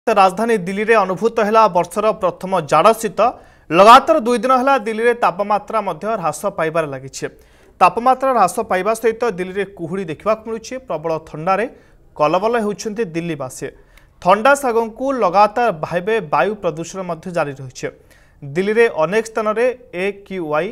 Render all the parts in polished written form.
राजधानी दिल्ली में अनुभूत है वर्षर प्रथम जाड़ शीत लगातार 2 दिन है दिल्ली में तापमात्रा ह्रास पाइबार लगी। तापमात्रा ह्रास पाइबा सहित दिल्ली में कुहुड़ी देखा मिलूँ। प्रबल थंडारे कलबल होती दिल्लीवासी। थंडा सागं को लगातार भावे वायु प्रदूषण जारी रही। दिल्ली में अनेक स्थान में AQI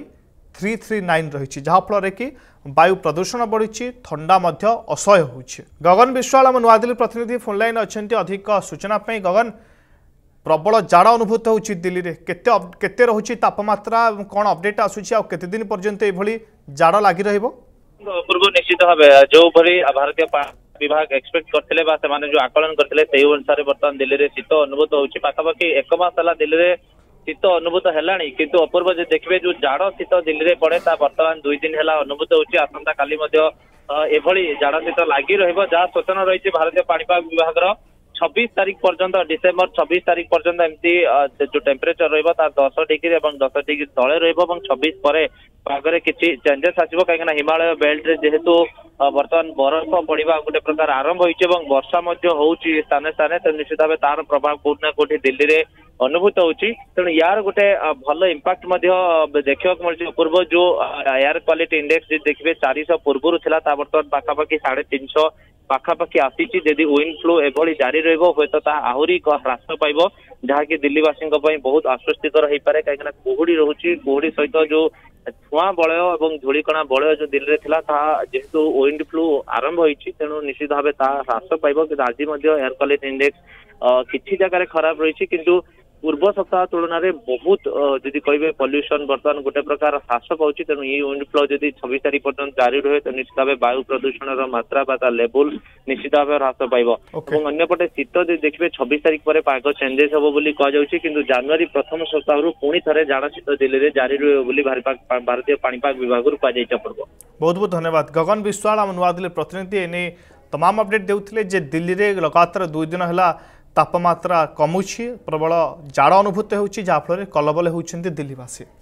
339 रही, जहाँफल कि वायु प्रदूषण बढ़ी, थंडा असह्य हो। गगन विश्वाल आम नुआदिल्ली प्रतिनिधि फोन लाइन अच्छा अधिक सूचना। गगन, प्रबल जाड़ अनुभूत हो दिल्ली में केते रहुछि तापमात्रा, कौन अपडेट आसुछि, आ केते दिन पर्यंत एभली जाड़ लागि रहइबो? पूर्व निश्चित भाव जो भरी भारतीय विभाग एक्सपेक्ट करथिले बा सेमाने जो आकलन करथिले सेही अनुसार वर्तमान दिल्ली रे शीत अनुभूत होछि। पाखापाखि 1 मास हला दिल्ली रे शीत अनुभूत हेलाणी, किंतु अपूर्व जे देखिबे जो जाड़ शीत दिल्ली रे पड़े ता वर्तमान 2 दिन हेला अनुभूत होछि। आसंता काली मध्य एभली जाड़ शीत लागि रहइबो, जा सूचना रहिछि भारतीय पाणीपाग विभाग 26 तारीख पर्यंत, डिसेम्बर 26 तारीख पर्यंत एमती जो टेम्परेचर रहिबो ता 10 डिग्री और 10 डिग्री तले रहिबो। 26 परे पागरे किछि चेंजेस आसीबो, काहेकना हिमालय बेल्ट रे जेहेतु वर्तमान बरफ पड़िबा गोटे प्रकार आरंभ होइছে এবং वर्षा मध्य होउची स्थाने स्थाने, तो निश्चित भाव तार प्रभाव कोठी ना कोठी दिल्ली रे अनुभूत होउची। तेणु यार गोटे भल इंपैक्ट मध्य देखा मिलছে। पूर्व जो एयर क्वालिटी इंडेक्स देखिए 400 पूर्व था, बर्तमान पाखापाखि 350 पाखापाखि आसी। जदि विंड फ्लो एभली जारी रहिबो होय तो आहुरी ह्रास पाइबो, जहाँकि दिल्लीवासी बहुत आश्वस्तिकर हो पारे, कहीं कुहुड़ी रोचे। कुहुड़ी सहित जो धुआं बलय और धूलिकणा बलय जो दिल्ली में था, जेहेतु विंड फ्लो आरंभ होती, तेणु निश्चित भाव ह्रास पाइब। कि आज एयर क्वालिटी इंडेक्स किसी जगह खराब रही, किंतु पूर्व सप्ताह तुलन में बहुत जदि कहे पॉल्यूशन वर्तमान गोटे प्रकार ह्रास पाँच। तेणु ये विंड फ्लो जदि 26 तारीख पर्यटन जारी रहे तो निश्चित भाव वायु प्रदूषण मात्रा बा लेवल निश्चित भाव ह्रास पाइब। अंपटे शीत देखिए 26 तारीख पर पाग चेंजेस हम बोली कहुच्छी, किंतु जनवरी प्रथम सप्ताह पुणी थे जाड़ शीत दिल्ली में जारी रही भारतीय पाणीपाग विभाग पूर्व। बहुत बहुत धन्यवाद गगन विश्वाल आम नुआदिल्ली प्रतिनिधि। एने तमाम अपडेट देउथिले जे दिल्ली में लगातार 2 दिन है तापमात्रा कमुछि, प्रबल जाड़ अनुभूत होउछि, जहाँफल कलबल होउछन्ति दिल्लीवासी।